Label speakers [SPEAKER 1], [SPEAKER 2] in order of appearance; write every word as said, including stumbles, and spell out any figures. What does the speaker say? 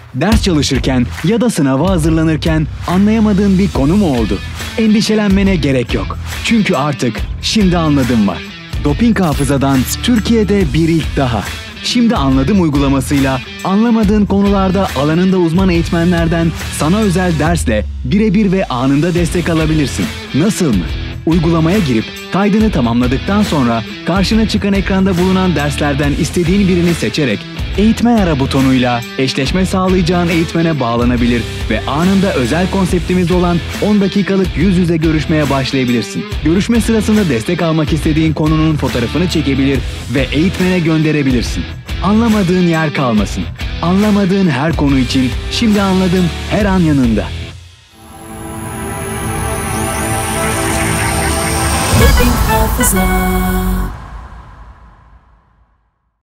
[SPEAKER 1] Ders çalışırken ya da sınava hazırlanırken anlayamadığın bir konu mu oldu? Endişelenmene gerek yok. Çünkü artık Şimdi Anladım var. Doping Hafıza'dan Türkiye'de bir ilk daha. Şimdi Anladım uygulamasıyla anlamadığın konularda alanında uzman eğitmenlerden sana özel dersle birebir ve anında destek alabilirsin. Nasıl mı? Uygulamaya girip kaydını tamamladıktan sonra karşına çıkan ekranda bulunan derslerden istediğin birini seçerek Eğitmen Ara butonuyla eşleşme sağlayacağın eğitmene bağlanabilir ve anında özel konseptimiz olan on dakikalık yüz yüze görüşmeye başlayabilirsin. Görüşme sırasında destek almak istediğin konunun fotoğrafını çekebilir ve eğitmene gönderebilirsin. Anlamadığın yer kalmasın. Anlamadığın her konu için Şimdi Anladım her an yanında.
[SPEAKER 2] Doping Hafıza.